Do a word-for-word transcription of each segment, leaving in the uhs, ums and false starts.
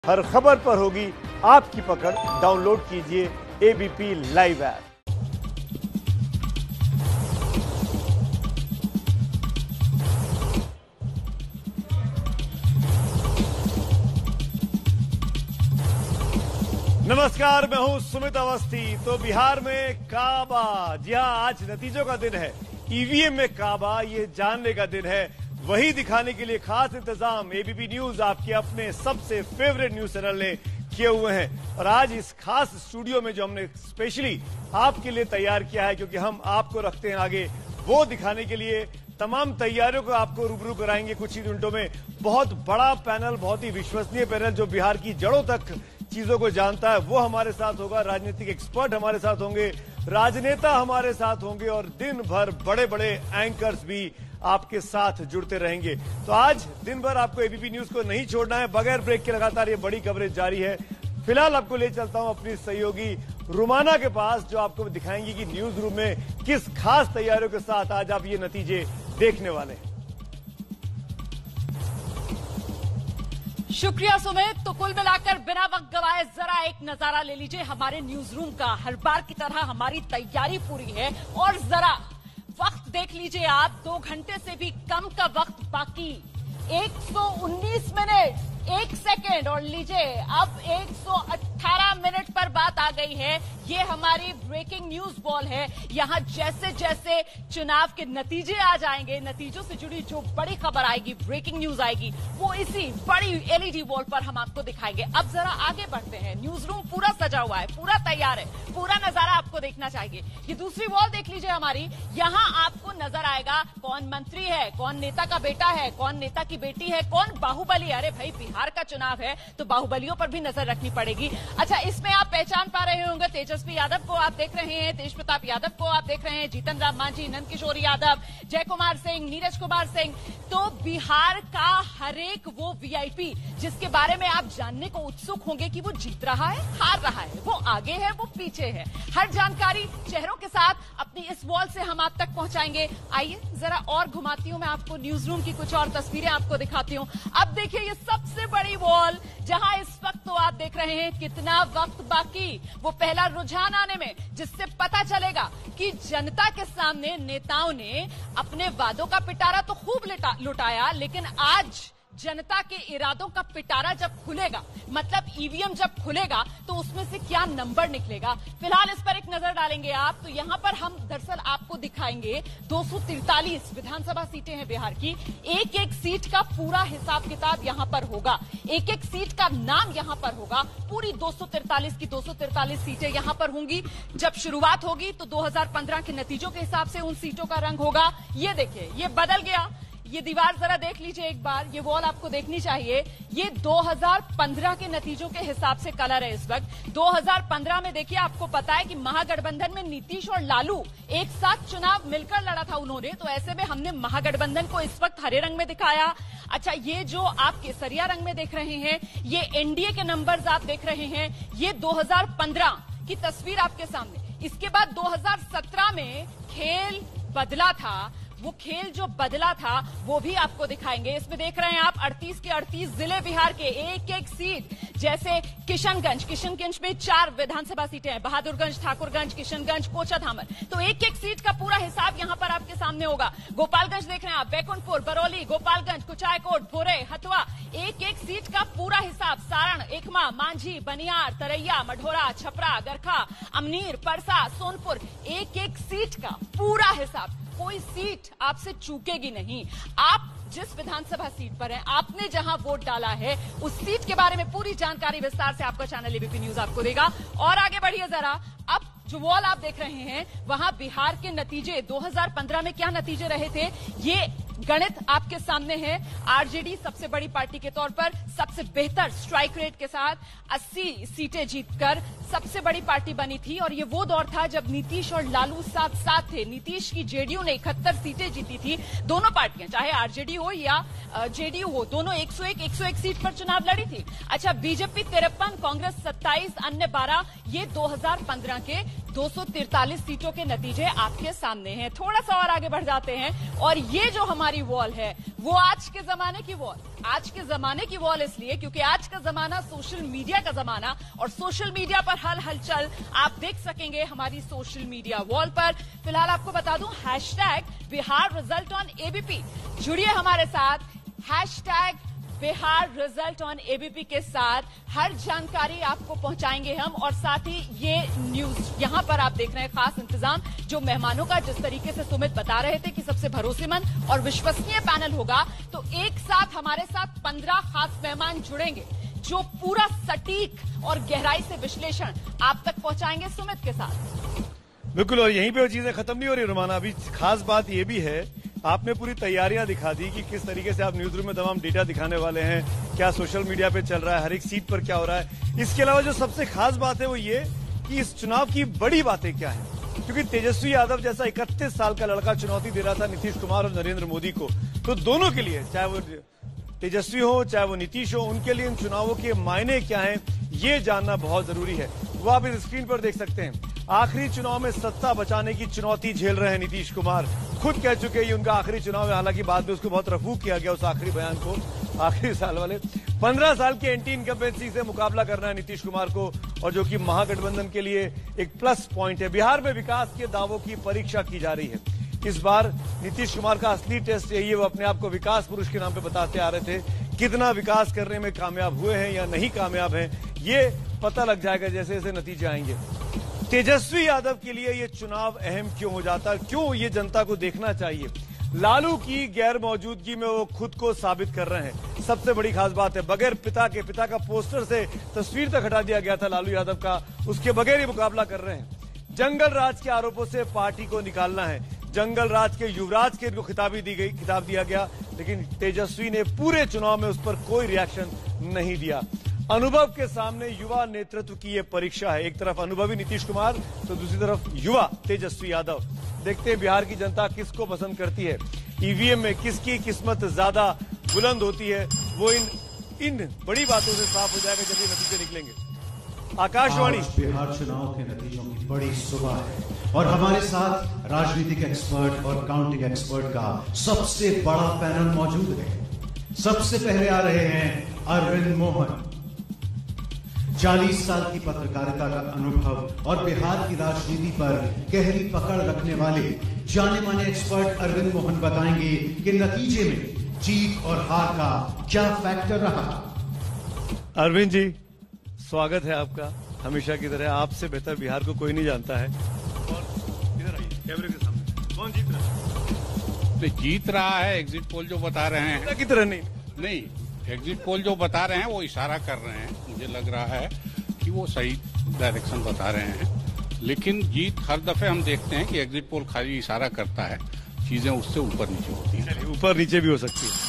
हर खबर पर होगी आपकी पकड़। डाउनलोड कीजिए एबीपी लाइव ऐप। नमस्कार, मैं हूं सुमित अवस्थी। तो बिहार में काबा, जी हां, आज नतीजों का दिन है। ईवीएम में काबा, ये जानने का दिन है। वही दिखाने के लिए खास इंतजाम एबीपी न्यूज, आपके अपने सबसे फेवरेट न्यूज चैनल ने किए हुए हैं। और आज इस खास स्टूडियो में जो हमने स्पेशली आपके लिए तैयार किया है, क्योंकि हम आपको रखते हैं आगे, वो दिखाने के लिए तमाम तैयारियों को आपको रूबरू कराएंगे कुछ ही मिनटों में। बहुत बड़ा पैनल, बहुत ही विश्वसनीय पैनल जो बिहार की जड़ों तक चीजों को जानता है, वो हमारे साथ होगा। राजनीतिक एक्सपर्ट हमारे साथ होंगे, राजनेता हमारे साथ होंगे और दिन भर बड़े बड़े एंकर्स भी आपके साथ जुड़ते रहेंगे। तो आज दिन भर आपको एबीपी न्यूज को नहीं छोड़ना है। बगैर ब्रेक के लगातार ये बड़ी कवरेज जारी है। फिलहाल आपको ले चलता हूं अपनी सहयोगी रुमाना के पास, जो आपको दिखाएंगी कि न्यूज रूम में किस खास तैयारियों के साथ आज आप ये नतीजे देखने वाले हैं। शुक्रिया सुमित। तो कुल मिलाकर बिना वक्त गवाए जरा एक नजारा ले लीजिए हमारे न्यूज रूम का। हर बार की तरह हमारी तैयारी पूरी है और जरा वक्त देख लीजिए आप। दो घंटे से भी कम का वक्त बाकी, एक सौ उन्नीस मिनट एक सेकेंड और लीजिए अब एक सौ अठारह मिनट पर बात आ गई है। ये हमारी ब्रेकिंग न्यूज वॉल है। यहां जैसे जैसे चुनाव के नतीजे आ जाएंगे, नतीजों से जुड़ी जो बड़ी खबर आएगी, ब्रेकिंग न्यूज आएगी, वो इसी बड़ी एलईडी वॉल पर हम आपको दिखाएंगे। अब जरा आगे बढ़ते हैं। न्यूज रूम पूरा सजा हुआ है, पूरा तैयार है, पूरा नजारा आपको देखना चाहिए। ये दूसरी वॉल देख लीजिए हमारी। यहां आपको नजर आएगा कौन मंत्री है, कौन नेता का बेटा है, कौन नेता की बेटी है, कौन बाहुबली। अरे भाई, बिहार का चुनाव है तो बाहुबलियों पर भी नजर रखनी पड़ेगी। अच्छा, इसमें आप पहचान पा रहे होंगे तेजस्वी यादव को आप देख रहे हैं, तेज प्रताप यादव को आप देख रहे हैं, जीतन राम मांझी, नंद किशोर यादव, जय कुमार सिंह, नीरज कुमार सिंह। तो बिहार का हरेक वो वीआईपी जिसके बारे में आप जानने को उत्सुक होंगे कि वो जीत रहा है, हार रहा है, वो आगे है, वो पीछे है, हर जानकारी चेहरों के साथ अपनी इस वॉल से हम आप तक पहुंचाएंगे। आइए जरा और घुमाती हूं मैं आपको न्यूज रूम की कुछ और तस्वीरें आपको दिखाती हूं। अब देखिए ये सबसे बड़ी वॉल, जहां इस वक्त तो आप देख रहे हैं कितना वक्त बाकी, वो पहला रुझान आने में, जिससे पता चलेगा कि जनता के सामने नेताओं ने अपने वादों का पिटारा तो खूब लुटाया, लेकिन आज जनता के इरादों का पिटारा जब खुलेगा, मतलब ईवीएम जब खुलेगा, तो उसमें से क्या नंबर निकलेगा। फिलहाल इस पर एक नजर डालेंगे आप। तो यहां पर हम दरअसल आपको दिखाएंगे दो सौ तिरतालीस विधानसभा सीटें हैं बिहार की। एक एक सीट का पूरा हिसाब किताब यहां पर होगा, एक एक सीट का नाम यहां पर होगा। पूरी दो सौ तिरतालीस की दो सौ तिरतालीस सीटें यहां पर होंगी। जब शुरुआत होगी तो दो हजार पंद्रह के नतीजों के हिसाब से उन सीटों का रंग होगा। ये देखिए, ये बदल गया। ये दीवार जरा देख लीजिए एक बार, ये वॉल आपको देखनी चाहिए। ये दो हजार पंद्रह के नतीजों के हिसाब से कलर है इस वक्त। दो हजार पंद्रह में देखिए, आपको पता है कि महागठबंधन में नीतीश और लालू एक साथ चुनाव मिलकर लड़ा था उन्होंने, तो ऐसे में हमने महागठबंधन को इस वक्त हरे रंग में दिखाया। अच्छा, ये जो आप केसरिया रंग में देख रहे हैं, ये एनडीए के नंबर्स आप देख रहे हैं। ये दो हजार पंद्रह की तस्वीर आपके सामने। इसके बाद दो हजार सत्रह में खेल बदला था। वो खेल जो बदला था वो भी आपको दिखाएंगे। इसमें देख रहे हैं आप अड़तीस के अड़तीस जिले बिहार के, एक एक सीट, जैसे किशनगंज, किशनगंज में चार विधानसभा सीटें हैं, बहादुरगंज, ठाकुरगंज, किशनगंज, कोचाधामर। तो एक एक सीट का पूरा हिसाब यहां पर आपके सामने होगा। गोपालगंज देख रहे हैं आप, बैकुंठपुर, बरौली, गोपालगंज, कुचायकोट, भोरे, हथुआ, एक एक सीट का पूरा हिसाब। सारण, एकमा, मांझी, बनियार, तरैया, मढ़ौरा, छपरा, गरखा, अमनीर, परसा, सोनपुर, एक एक सीट का पूरा हिसाब। कोई सीट आपसे चूकेगी नहीं। आप जिस विधानसभा सीट पर हैं, आपने जहां वोट डाला है, उस सीट के बारे में पूरी जानकारी विस्तार से आपका चैनल एबीपी न्यूज आपको देगा। और आगे बढ़िए जरा। अब जो वॉल आप देख रहे हैं, वहां बिहार के नतीजे दो हजार पंद्रह में क्या नतीजे रहे थे, ये गणित आपके सामने है। आरजेडी सबसे बड़ी पार्टी के तौर पर सबसे बेहतर स्ट्राइक रेट के साथ अस्सी सीटें जीतकर सबसे बड़ी पार्टी बनी थी। और ये वो दौर था जब नीतीश और लालू साथ साथ थे। नीतीश की जेडीयू ने इकहत्तर सीटें जीती थी। दोनों पार्टियां, चाहे आरजेडी हो या जेडीयू हो, दोनों एक सौ एक एक सौ एक सीट पर चुनाव लड़ी थी। अच्छा, बीजेपी तिरपन, कांग्रेस सत्ताईस, अन्य बारह, ये दो हजार पंद्रह के दो सौ तिरतालीस सीटों के नतीजे आपके सामने हैं। थोड़ा सा और आगे बढ़ जाते हैं और ये जो हमारी वॉल है वो आज के जमाने की वॉल, आज के जमाने की वॉल इसलिए क्योंकि आज का जमाना सोशल मीडिया का जमाना, और सोशल मीडिया पर हल हलचल आप देख सकेंगे हमारी सोशल मीडिया वॉल पर। फिलहाल आपको बता दूं, hashtag Bihar result on ABP, जुड़िए हमारे साथ, hashtag Bihar result on ABP के साथ हर जानकारी आपको पहुंचाएंगे हम। और साथ ही ये न्यूज यहां पर आप देख रहे हैं खास इंतजाम जो मेहमानों का, जिस तरीके से सुमित बता रहे थे कि सबसे भरोसेमंद और विश्वसनीय पैनल होगा, तो एक साथ हमारे साथ पंद्रह खास मेहमान जुड़ेंगे जो पूरा सटीक और गहराई से विश्लेषण आप तक पहुंचाएंगे सुमित के साथ। बिल्कुल, और यहीं पे वो चीजें खत्म नहीं हो रही रुमाना। अभी खास बात ये भी है, आपने पूरी तैयारियां दिखा दी कि किस तरीके से आप न्यूज रूम में तमाम डेटा दिखाने वाले हैं, क्या सोशल मीडिया पे चल रहा है, हर एक सीट पर क्या हो रहा है। इसके अलावा जो सबसे खास बात है वो ये कि इस चुनाव की बड़ी बातें क्या है, क्योंकि तेजस्वी यादव जैसा इकतीस साल का लड़का चुनौती दे रहा था नीतीश कुमार और नरेंद्र मोदी को, तो दोनों के लिए, चाहे वो तेजस्वी हो चाहे वो नीतीश हो, उनके लिए इन चुनावों के मायने क्या हैं ये जानना बहुत जरूरी है। वो आप इस स्क्रीन पर देख सकते हैं। आखिरी चुनाव में सत्ता बचाने की चुनौती झेल रहे हैं नीतीश कुमार, खुद कह चुके हैं ये उनका आखिरी चुनाव है। हालांकि बाद में उसको बहुत रफू किया गया उस आखिरी बयान को। आखिरी साल वाले पंद्रह साल के एंटी इनकम्बेंसी से मुकाबला करना है नीतीश कुमार को, और जो कि महागठबंधन के लिए एक प्लस पॉइंट है। बिहार में विकास के दावों की परीक्षा की जा रही है। इस बार नीतीश कुमार का असली टेस्ट यही है, वो अपने आप को विकास पुरुष के नाम पे बताते आ रहे थे। कितना विकास करने में कामयाब हुए हैं या नहीं कामयाब हैं ये पता लग जाएगा जैसे जैसे नतीजे आएंगे। तेजस्वी यादव के लिए ये चुनाव अहम क्यों हो जाता है, क्यों ये जनता को देखना चाहिए? लालू की गैर मौजूदगी में वो खुद को साबित कर रहे हैं, सबसे बड़ी खास बात है। बगैर पिता के, पिता का पोस्टर से तस्वीर तक हटा दिया गया था लालू यादव का, उसके बगैर ही मुकाबला कर रहे हैं। जंगल राज के आरोपों से पार्टी को निकालना है, जंगल राज के युवराज के इनको खिताबी दी गई, खिताब दिया गया, लेकिन तेजस्वी ने पूरे चुनाव में उस पर कोई रिएक्शन नहीं दिया। अनुभव के सामने युवा नेतृत्व की ये परीक्षा है। एक तरफ अनुभवी नीतीश कुमार तो दूसरी तरफ युवा तेजस्वी यादव। देखते हैं बिहार की जनता किसको पसंद करती है, ईवीएम में किसकी किस्मत ज्यादा बुलंद होती है, वो इन इन बड़ी बातों से साफ हो जाएगा जब ये नतीजे निकलेंगे। आकाशवाणी बिहार चुनाव के नतीजों की बड़ी सुबह है और हमारे साथ राजनीतिक एक्सपर्ट और काउंटिंग एक्सपर्ट का सबसे बड़ा पैनल मौजूद है। सबसे पहले आ रहे हैं अरविंद मोहन, चालीस साल की पत्रकारिता का अनुभव और बिहार की राजनीति पर गहरी पकड़ रखने वाले जाने माने एक्सपर्ट अरविंद मोहन बताएंगे कि नतीजे में जीत और हार का क्या फैक्टर रहा। अरविंद जी, स्वागत है आपका। हमेशा की तरह आपसे बेहतर बिहार को कोई नहीं जानता है। और इधर आइए कैमरे के सामने, कौन जीत रहा है? तो जीत रहा है एग्जिट पोल जो बता रहे हैं की तरह नहीं नहीं एग्जिट पोल जो बता रहे हैं वो इशारा कर रहे हैं, मुझे लग रहा है कि वो सही डायरेक्शन बता रहे हैं। लेकिन जीत हर दफे हम देखते हैं कि एग्जिट पोल खाली इशारा करता है, चीजें उससे ऊपर नीचे होती हैं। ऊपर नीचे भी हो सकती है।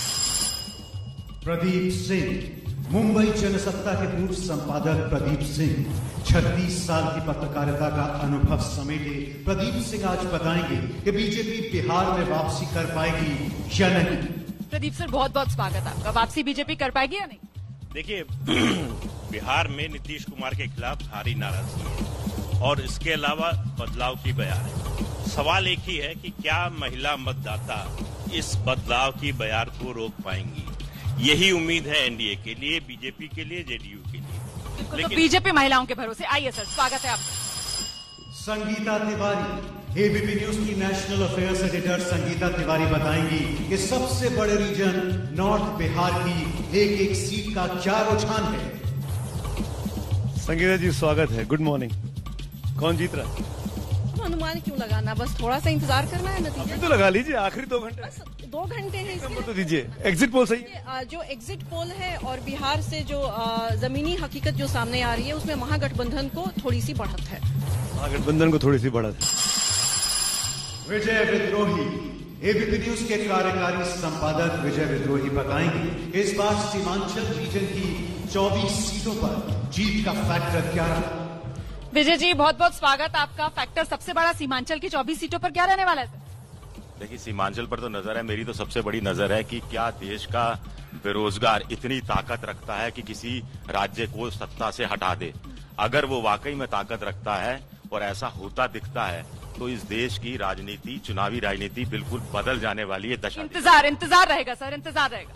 प्रदीप सिंह, मुंबई जनसत्ता के पूर्व संपादक प्रदीप सिंह, छत्तीस साल की पत्रकारिता का अनुभव समेटे प्रदीप सिंह आज बताएंगे कि बीजेपी बिहार में वापसी कर पाएगी या नहीं। प्रदीप सर, बहुत बहुत स्वागत आपका। वापसी बीजेपी कर पाएगी या नहीं? देखिए, बिहार में नीतीश कुमार के खिलाफ भारी नाराजगी है और इसके अलावा बदलाव की बयार है। सवाल एक ही है कि क्या महिला मतदाता इस बदलाव की बयार को रोक पाएंगी? यही उम्मीद है एनडीए के लिए, बीजेपी के लिए, जेडीयू के लिए। लेकिन तो बीजेपी महिलाओं के भरोसे। आइए सर, स्वागत है आपका। संगीता तिवारी, एबीपी न्यूज की national affairs editor Sangeeta Tiwari बताएंगी कि सबसे बड़े रीजन नॉर्थ बिहार की एक एक सीट का क्या रुझान है। संगीता जी, स्वागत है, गुड मॉर्निंग। कौन जीत रहा है? अनुमान क्यों लगाना, बस थोड़ा सा इंतजार करना है। नतीजे तो लगा लीजिए, आखिरी दो घंटे बस दो घंटे हैं नंबर तो दीजिए। एग्जिट पोल सही है? जो एग्जिट पोल है और बिहार से जो जमीनी हकीकत जो सामने आ रही है उसमें महागठबंधन को थोड़ी सी बढ़त है। महागठबंधन को थोड़ी सी बढ़त है। विजय विद्रोही, एबीपी न्यूज के कार्यकारी संपादक विजय विद्रोही बताएंगे इस बार सीमांचल रीजन की चौबीस सीटों पर जीत का फैक्टर क्या रहा। विजय जी, बहुत बहुत स्वागत आपका। फैक्टर सबसे बड़ा सीमांचल की चौबीस सीटों पर क्या रहने वाला है? देखिए, सीमांचल पर तो नजर है, मेरी तो सबसे बड़ी नजर है कि क्या देश का बेरोजगार इतनी ताकत रखता है कि किसी राज्य को सत्ता से हटा दे। अगर वो वाकई में ताकत रखता है और ऐसा होता दिखता है तो इस देश की राजनीति, चुनावी राजनीति बिल्कुल बदल जाने वाली है। दशा इंतजार इंतजार रहेगा सर, इंतजार रहेगा।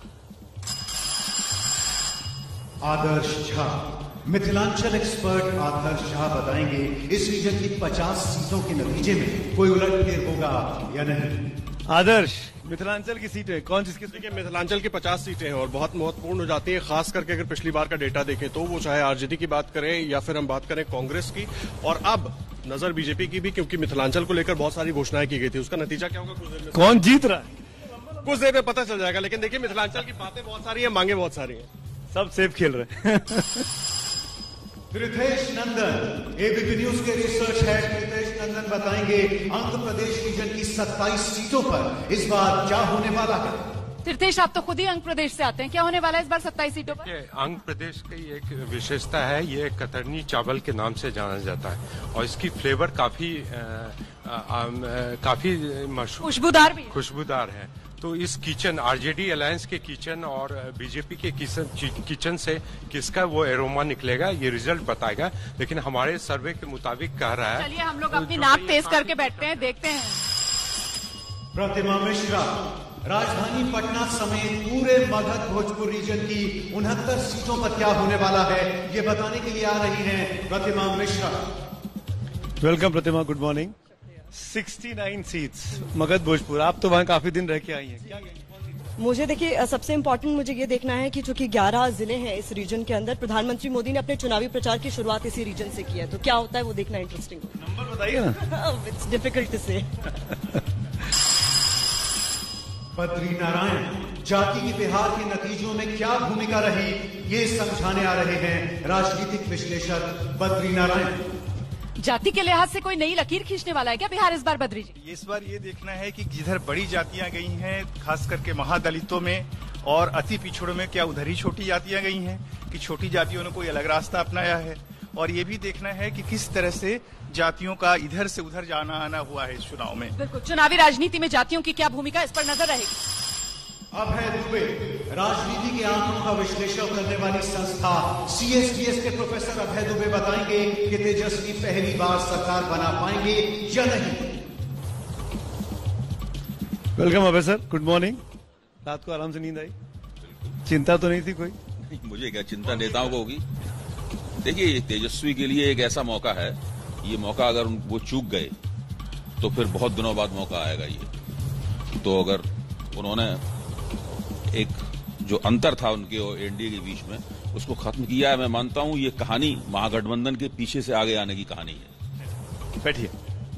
आदर्श झा, मिथिलांचल एक्सपर्ट आदर्श झा बताएंगे इस रीजन की पचास सीटों के नतीजे में कोई उलटफेर होगा या नहीं। आदर्श, मिथिलांचल की सीटें कौन सी? देखिए, मिथिलांचल की पचास सीटें हैं और बहुत महत्वपूर्ण हो जाती है, खास करके अगर पिछली बार का डेटा देखें तो वो चाहे आरजेडी की बात करें या फिर हम बात करें कांग्रेस की, और अब नजर बीजेपी की भी, क्योंकि मिथिलांचल को लेकर बहुत सारी घोषणाएं की गई थी। उसका नतीजा क्या होगा कुछ देर में कौन जीत रहा है कुछ देर में पता चल जाएगा। लेकिन देखिए, मिथिलांचल की बातें बहुत सारी है, मांगे बहुत सारी है, सब सेफ खेल रहे हैं। त्रिथेश नंदन, एबीपी न्यूज के रिसर्च हेड त्रिथेश नंदन बताएंगे आंध्र प्रदेश रीजन की सत्ताईस सीटों पर इस बार क्या होने वाला है। तीर्थेश, आप तो खुद ही आंध्र प्रदेश से आते हैं, क्या होने वाला है इस बार सत्ताईस सीटों पर? आंध्र प्रदेश की एक विशेषता है, ये कतरनी चावल के नाम से जाना जाता है और इसकी फ्लेवर काफी आ, आ, आ, काफी मशहूर, खुशबूदार भी खुशबूदार है। तो इस किचन, आरजेडी अलायंस के किचन और बीजेपी के किचन किचन से किसका वो एरोमा निकलेगा, ये रिजल्ट बताएगा। लेकिन हमारे सर्वे के मुताबिक कह रहा है, चलिए हम लोग अपनी नाक तेज करके बैठते हैं, देखते हैं। प्रतिमा मिश्रा, राजधानी पटना समेत पूरे मगध भोजपुर रीजन की उनहत्तर सीटों पर क्या होने वाला है, ये बताने के लिए आ रही हैं Pratima Mishra. Welcome Pratima, good morning. उनहत्तर सीट्स मगध भोजपुर, आप तो वहाँ काफी दिन रह के आई हैं, क्या मुझे देखिए सबसे इम्पोर्टेंट मुझे ये देखना है कि चूंकि ग्यारह जिले हैं इस रीजन के अंदर, प्रधानमंत्री मोदी ने अपने चुनावी प्रचार की शुरुआत इसी रीजन से की है, तो क्या होता है वो देखना इंटरेस्टिंग होगा। नंबर बताइए ना। इट्स डिफिकल्ट टू से। बद्री नारायण, जाति की बिहार के नतीजों में क्या भूमिका रही, ये समझाने आ रहे हैं राजनीतिक विश्लेषक बद्री नारायण। जाति के लिहाज से कोई नई लकीर खींचने वाला है क्या बिहार इस बार बद्री जी? इस बार ये देखना है कि जिधर बड़ी जातियां गई हैं, खास करके महादलितों में और अति पिछड़ों में, क्या उधर ही छोटी जातियां गई हैं कि छोटी जातियों ने कोई अलग रास्ता अपनाया है। और ये भी देखना है कि किस तरह से जातियों का इधर से उधर जाना आना हुआ है इस चुनाव में। बिल्कुल, चुनावी राजनीति में जातियों की क्या भूमिका, इस पर नजर रहेगी। अभय दुबे, राजनीति के आंकड़ों का विश्लेषण करने वाली संस्था सीएसडीएस के प्रोफेसर अभय दुबे बताएंगे कि तेजस्वी पहली बार सरकार बना पाएंगे या नहीं। Welcome Abhay sir, good morning. रात को आराम से नींद आई? चिंता तो नहीं थी कोई? मुझे क्या चिंता, नेताओं को होगी। देखिए, तेजस्वी के लिए एक ऐसा मौका है, ये मौका अगर वो चूक गए तो फिर बहुत दिनों बाद मौका आएगा ये। तो अगर उन्होंने एक जो अंतर था उनके और एनडीए के बीच में, उसको खत्म किया है, मैं मानता हूं ये कहानी महागठबंधन के पीछे से आगे आने की कहानी है। बैठिए।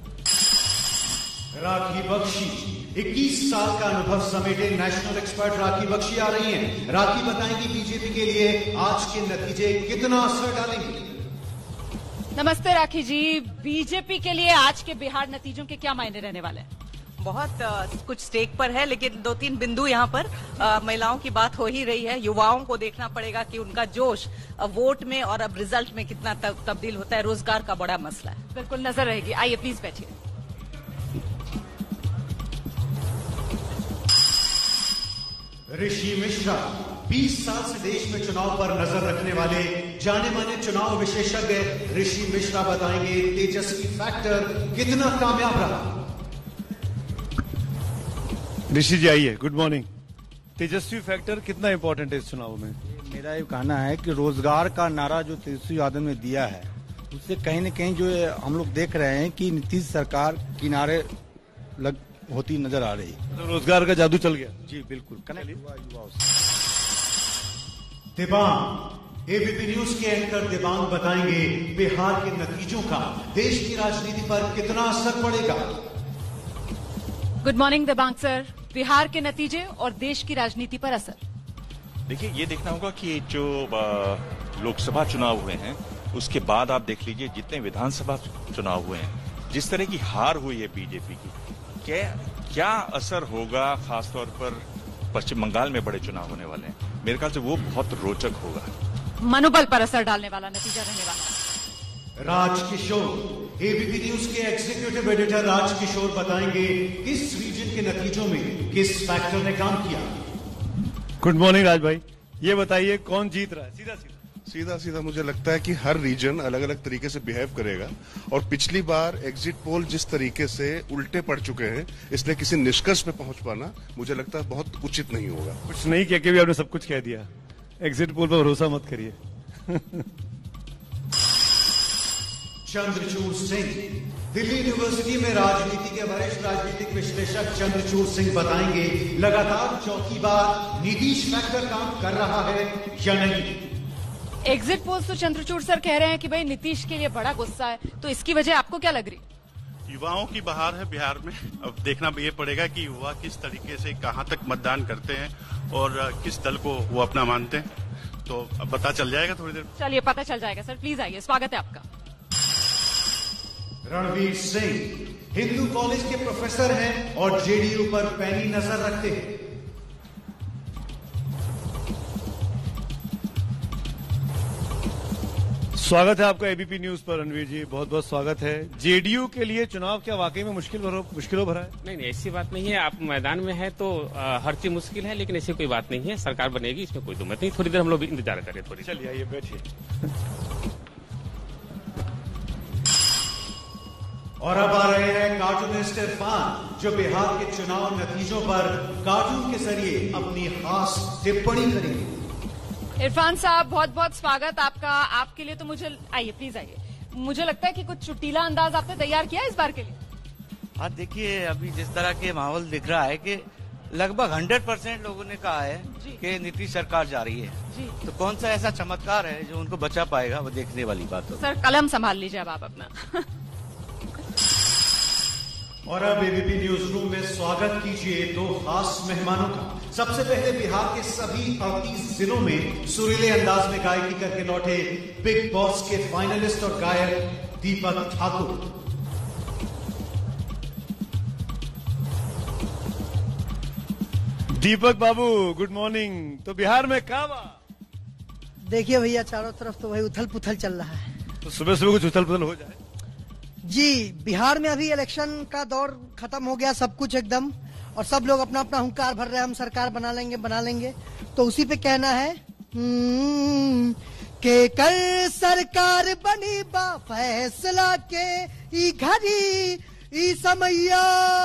राखी बख्शी, इक्कीस साल का अनुभव समेटे नेशनल एक्सपर्ट राखी बख्शी आ रही हैं। राखी बताएंगी बीजेपी के लिए आज के नतीजे कितना असर डालेंगे। नमस्ते राखी जी, बीजेपी के लिए आज के बिहार नतीजों के क्या मायने रहने वाले हैं? बहुत आ, कुछ स्टेक पर है, लेकिन दो तीन बिंदु यहाँ पर आ, महिलाओं की बात हो ही रही है। युवाओं को देखना पड़ेगा कि उनका जोश आ, वोट में और अब रिजल्ट में कितना तब, तब्दील होता है। रोजगार का बड़ा मसला है। बिल्कुल नजर रहेगी। आइए प्लीज बैठिए। ऋषि मिश्रा, बीस साल से देश में चुनाव पर नजर रखने वाले जाने माने चुनाव विशेषज्ञ ऋषि मिश्रा बताएंगे तेजस्वी फैक्टर कितना कामयाब रहा। ऋषि जी आइए, गुड मॉर्निंग। तेजस्वी फैक्टर कितना इंपॉर्टेंट है इस चुनाव में? मेरा ये कहना है कि रोजगार का नारा जो तेजस्वी यादव ने दिया है, उससे कहीं न कहीं जो हम लोग देख रहे हैं कि नीतीश सरकार किनारे लग होती नजर आ रही है। तो रोजगार का जादू चल गया। जी बिल्कुल, कनेक्ट हुआ युवाओं से। दिबांग, एबीपी न्यूज के एंकर दिबांग बताएंगे बिहार के नतीजों का देश की राजनीति पर कितना असर पड़ेगा। Good morning Dibang sir, Bihar के नतीजे और देश की राजनीति पर असर। देखिए, ये देखना होगा कि जो लोकसभा चुनाव हुए हैं उसके बाद आप देख लीजिए जितने विधानसभा चुनाव हुए हैं, जिस तरह की हार हुई है बीजेपी की, क्या क्या असर होगा। खासतौर पर पश्चिम बंगाल में बड़े चुनाव होने वाले हैं, मेरे ख्याल से वो बहुत रोचक होगा। मनोबल पर असर डालने वाला नतीजा रहने वाला है। राजकिशोर, एबीपी न्यूज के एग्जीक्यूटिव एडिटर राजकिशोर बताएंगे किस रीजन के नतीजों में किस फैक्टर ने काम किया। गुड मॉर्निंग राज भाई, ये बताइए कौन जीत रहा है? सीधा सीधा सीधा सीधा मुझे लगता है कि हर रीजन अलग अलग तरीके से बिहेव करेगा और पिछली बार एग्जिट पोल जिस तरीके से उल्टे पड़ चुके हैं इसलिए किसी निष्कर्ष पे पहुंच पाना मुझे लगता है बहुत उचित नहीं होगा। कुछ नहीं कह के भी आपने सब कुछ कह दिया। एग्जिट पोल पर भरोसा मत करिए। चंद्रचूड़ सिंह, दिल्ली यूनिवर्सिटी में राजनीति के वरिष्ठ राजनीतिक विश्लेषक चंद्रचूड़ सिंह बताएंगे लगातार चौथी बार नीतीश फैक्टर काम कर रहा है या नहीं। एग्जिट पोल्स तो चंद्रचूड़ सर कह रहे हैं कि भाई नीतीश के लिए बड़ा गुस्सा है, तो इसकी वजह आपको क्या लग रही? युवाओं की बहार है बिहार में। अब देखना ये पड़ेगा कि युवा किस तरीके से कहां तक मतदान करते हैं और किस दल को वो अपना मानते हैं, तो अब पता चल जाएगा थोड़ी देर। चलिए पता चल जाएगा सर, प्लीज आइए, स्वागत है आपका। रणवीर सिंह हिंदू कॉलेज के प्रोफेसर हैं और जेडीयू पर पैनी नजर रखते हैं। स्वागत है आपका एबीपी न्यूज पर रणवीर जी, बहुत बहुत स्वागत है। जेडीयू के लिए चुनाव क्या वाकई में मुश्किल मुश्किलों भरा है? नहीं नहीं, ऐसी बात नहीं है। आप मैदान में है तो आ, हर चीज मुश्किल है, लेकिन ऐसी कोई बात नहीं है। सरकार बनेगी, इसमें कोई दुमत नहीं। थोड़ी देर हम लोग इंतजार करें थोड़ी। चलिए आइए बैठिए। और अब आ रहे हैं कार्टूनिस्ट इरफान, जो बिहार के चुनाव नतीजों पर कार्टून के जरिए अपनी खास टिप्पणी करेंगे। इरफान साहब बहुत बहुत स्वागत आपका। आपके लिए तो मुझे, आइए प्लीज आइए, मुझे लगता है कि कुछ चुटीला अंदाज आपने तैयार किया है इस बार के लिए। हाँ देखिए, अभी जिस तरह के माहौल दिख रहा है कि लगभग हंड्रेड परसेंट लोगों ने कहा है कि नीतीश सरकार जा रही है जी। तो कौन सा ऐसा चमत्कार है जो उनको बचा पाएगा, वो देखने वाली बात हो। सर कलम संभाल लीजिए अब आप अपना। और अब एबीपी न्यूज रूम में स्वागत कीजिए दो खास मेहमानों का। सबसे पहले बिहार के सभी अड़तीस जिलों में सुरीले अंदाज में गायकी करके लौटे बिग बॉस के फाइनलिस्ट और गायक दीपक ठाकुर। दीपक बाबू गुड मॉर्निंग। तो बिहार में काबा, देखिए भैया चारों तरफ तो वही उथल पुथल चल रहा है। तो सुबह सुबह कुछ उथल पुथल हो जाए जी। बिहार में अभी इलेक्शन का दौर खत्म हो गया, सब कुछ एकदम, और सब लोग अपना अपना हुंकार भर रहे हैं, हम सरकार बना लेंगे बना लेंगे। तो उसी पे कहना है के कर सरकार बनी बा फैसला के ई घड़ी ई समैया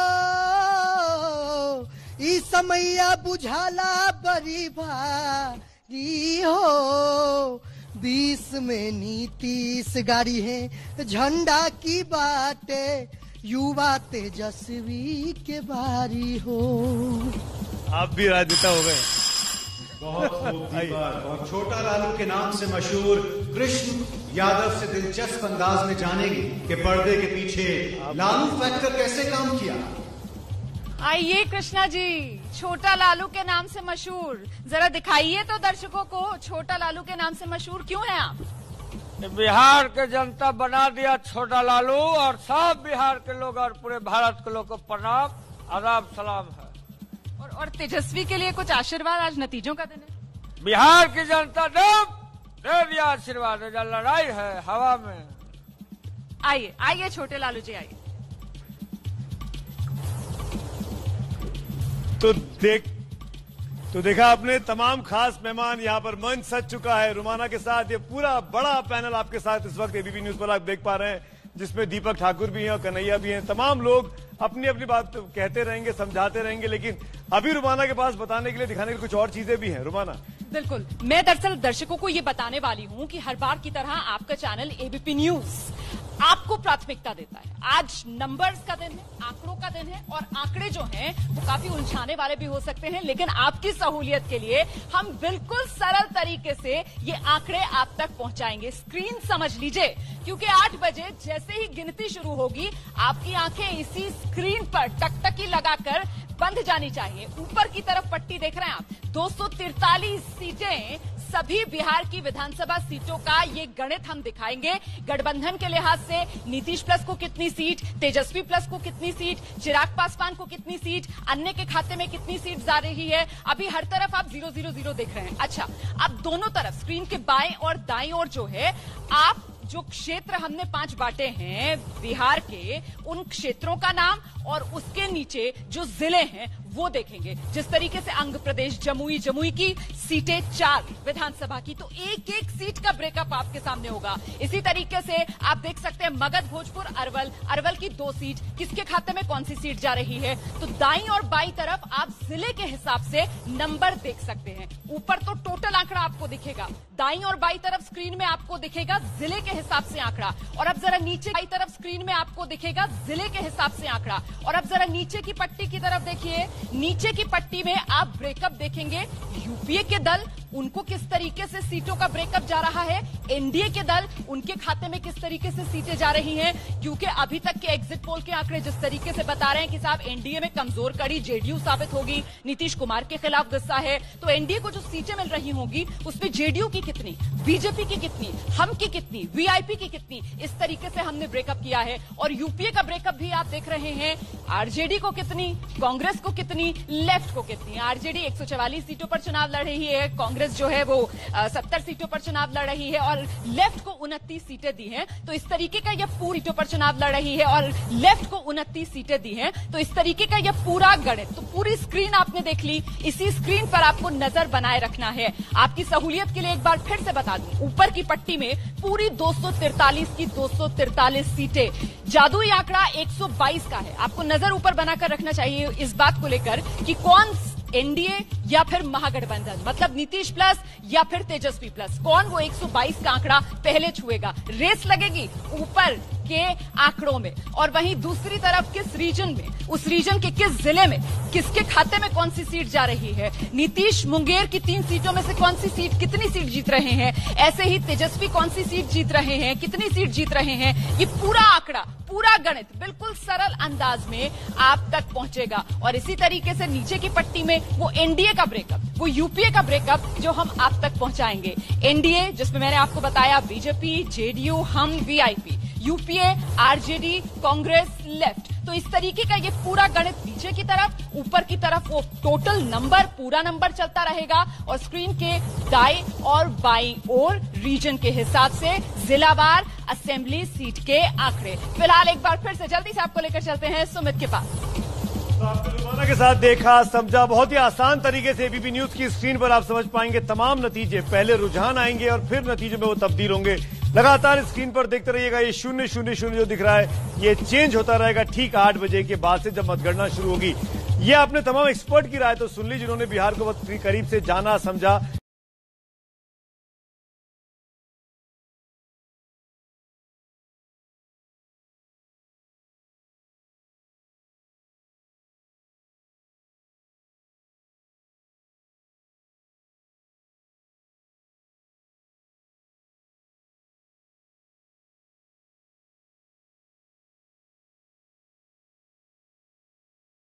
ई समैया बुझाला बड़ी भारी हो। बीस में नीतीश गाड़ी है झंडा की बाटे युवा तेजस्वी के बारी हो। आप भी राजनेता हो गए। बहुत खूब दीपक। और छोटा लालू के नाम से मशहूर कृष्ण यादव से दिलचस्प अंदाज में जानेंगे कि पर्दे के पीछे लालू फैक्टर कैसे काम किया। आइए कृष्णा जी, छोटा लालू के नाम से मशहूर, जरा दिखाइए तो दर्शकों को, छोटा लालू के नाम से मशहूर क्यों हैं आप? बिहार के जनता बना दिया छोटा लालू, और सब बिहार के लोग और पूरे भारत के लोग को प्रणाम आदाब सलाम है। और, और तेजस्वी के लिए कुछ आशीर्वाद, आज नतीजों का दिन है। बिहार की जनता ने दे दिया आशीर्वाद, लड़ाई है हवा में। आइए आइए छोटे लालू जी आइए। तो देख तो देखा आपने, तमाम खास मेहमान यहाँ पर मंच सज चुका है रुमाना के साथ। ये पूरा बड़ा पैनल आपके साथ इस वक्त एबीपी न्यूज पर आप देख पा रहे हैं, जिसमें दीपक ठाकुर भी हैं और कन्हैया भी हैं। तमाम लोग अपनी अपनी बात कहते रहेंगे, समझाते रहेंगे, लेकिन अभी रुमाना के पास बताने के लिए, दिखाने के लिए कुछ और चीजें भी हैं। रुमाना। बिल्कुल, मैं दरअसल दर्शकों को ये बताने वाली हूँ कि हर बार की तरह आपका चैनल एबीपी न्यूज आपको प्राथमिकता देता है। आज नंबर्स का दिन है, आंकड़ों का दिन है, और आंकड़े जो हैं वो काफी उलझाने वाले भी हो सकते हैं, लेकिन आपकी सहूलियत के लिए हम बिल्कुल सरल तरीके से ये आंकड़े आप तक पहुंचाएंगे। स्क्रीन समझ लीजिए, क्योंकि आठ बजे जैसे ही गिनती शुरू होगी, आपकी आंखें इसी स्क्रीन पर टकटकी लगाकर बंद जानी चाहिए। ऊपर की तरफ पट्टी देख रहे हैं आप, दो सौ तिरतालीस सीटें सभी बिहार की विधानसभा सीटों का ये गणित हम दिखाएंगे। गठबंधन के लिहाज से नीतीश प्लस को कितनी सीट, तेजस्वी प्लस को कितनी सीट, चिराग पासवान को कितनी सीट, अन्य के खाते में कितनी सीट जा रही है। अभी हर तरफ आप जीरो जीरो जीरो देख रहे हैं। अच्छा, अब दोनों तरफ स्क्रीन के बाएं और दाएं ओर जो है, आप जो क्षेत्र हमने पांच बांटे हैं बिहार के, उन क्षेत्रों का नाम और उसके नीचे जो जिले हैं वो देखेंगे। जिस तरीके से अंग प्रदेश जमुई जमुई की सीटें चार विधानसभा की, तो एक एक सीट का ब्रेकअप आपके सामने होगा। इसी तरीके से आप देख सकते हैं मगध, भोजपुर, अरवल, अरवल की दो सीट, किसके खाते में कौन सी सीट जा रही है। तो दाईं और बाईं तरफ आप जिले के हिसाब से नंबर देख सकते हैं। ऊपर तो टोटल आंकड़ा आपको दिखेगा, दाईं और बाईं तरफ स्क्रीन में आपको दिखेगा जिले के हिसाब से आंकड़ा, और अब जरा नीचे बाईं तरफ स्क्रीन में आपको दिखेगा जिले के हिसाब से आंकड़ा। और अब जरा नीचे की पट्टी की तरफ देखिए, नीचे की पट्टी में आप ब्रेकअप देखेंगे। यूपीए के दल, उनको किस तरीके से सीटों का ब्रेकअप जा रहा है, एनडीए के दल, उनके खाते में किस तरीके से सीटें जा रही हैं। क्योंकि अभी तक के एग्जिट पोल के आंकड़े जिस तरीके से बता रहे हैं कि साहब एनडीए में कमजोर कड़ी जेडीयू साबित होगी, नीतीश कुमार के खिलाफ गुस्सा है, तो एनडीए को जो सीटें मिल रही होंगी उसमें जेडीयू की कितनी, बीजेपी की कितनी, हम की कितनी, वीआईपी की कितनी, इस तरीके से हमने ब्रेकअप किया है। और यूपीए का ब्रेकअप भी आप देख रहे हैं, आरजेडी को कितनी, कांग्रेस को कितनी, लेफ्ट को कितनी। आरजेडी एक सौ चवालीस सीटों पर चुनाव लड़ रही है, कांग्रेस जो है वो सत्तर सीटों पर चुनाव लड़ रही है, और लेफ्ट को उनतीस सीटें दी हैं। तो इस तरीके का यह पूरी सीटों पर चुनाव लड़ रही है और लेफ्ट को उनतीस सीटें दी हैं। तो इस तरीके का यह पूरा गणित, तो पूरी स्क्रीन आपने देख ली। इसी स्क्रीन पर आपको नजर बनाए रखना है। आपकी सहूलियत के लिए एक बार फिर से बता दूं, ऊपर की पट्टी में पूरी दो सौ तिरतालीस की दो सौ तिरतालीस सीटें, जादुई आंकड़ा एक सौ बाईस का है। आपको नजर ऊपर बनाकर रखना चाहिए इस बात को लेकर कि कौन एनडीए या फिर महागठबंधन, मतलब नीतीश प्लस या फिर तेजस्वी प्लस, कौन वो एक सौ बाईस का आंकड़ा पहले छुएगा। रेस लगेगी ऊपर के आंकड़ों में, और वहीं दूसरी तरफ किस रीजन में, उस रीजन के किस जिले में, किसके खाते में कौन सी सीट जा रही है। नीतीश मुंगेर की तीन सीटों में से कौन सी सीट, कितनी सीट जीत रहे हैं, ऐसे ही तेजस्वी कौन सी सीट जीत रहे हैं, कितनी सीट जीत रहे हैं। ये पूरा आंकड़ा, पूरा गणित बिल्कुल सरल अंदाज में आप तक पहुंचेगा। और इसी तरीके से नीचे की पट्टी में वो एनडीए का ब्रेकअप, वो यूपीए का ब्रेकअप जो हम आप तक पहुंचाएंगे। एनडीए जिसमें मैंने आपको बताया BJP, JDU, HAM, VIP, UPA, RJD, Congress, left. तो इस तरीके का ये पूरा गणित नीचे की तरफ, ऊपर की तरफ वो टोटल नंबर, पूरा नंबर चलता रहेगा। और स्क्रीन के दाएं और बाईं ओर रीजन के हिसाब से जिलावार असेंबली सीट के आंकड़े। फिलहाल एक बार फिर से जल्दी से आपको लेकर चलते हैं सुमित के पास। तो आपने रुमाना के साथ देखा, समझा, बहुत ही आसान तरीके से एबीपी न्यूज की स्क्रीन पर आप समझ पाएंगे तमाम नतीजे। पहले रुझान आएंगे और फिर नतीजों में वो तब्दील होंगे। लगातार स्क्रीन पर देखते रहिएगा। ये शून्य शून्य शून्य जो दिख रहा है ये चेंज होता रहेगा ठीक आठ बजे के बाद से, जब मतगणना शुरू होगी। ये आपने तमाम एक्सपर्ट की राय तो सुन ली जिन्होंने बिहार को बहुत करीब से जाना, समझा।